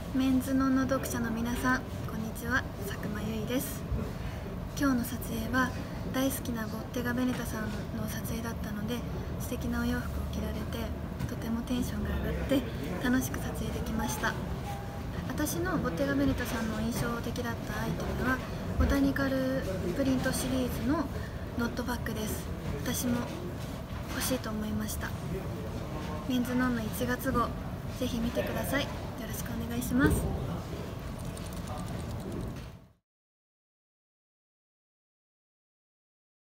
メンズノンの読者の皆さん、こんにちは、佐久間由衣です。今日の撮影は大好きなボッテガ・ベネタさんの撮影だったので、素敵なお洋服を着られてとてもテンションが上がって楽しく撮影できました。私のボッテガ・ベネタさんの印象的だったアイテムはボタニカルプリントシリーズのノットバッグです。私も欲しいと思いました。メンズノンの1月号、ぜひ見てください。よろしくお願いします。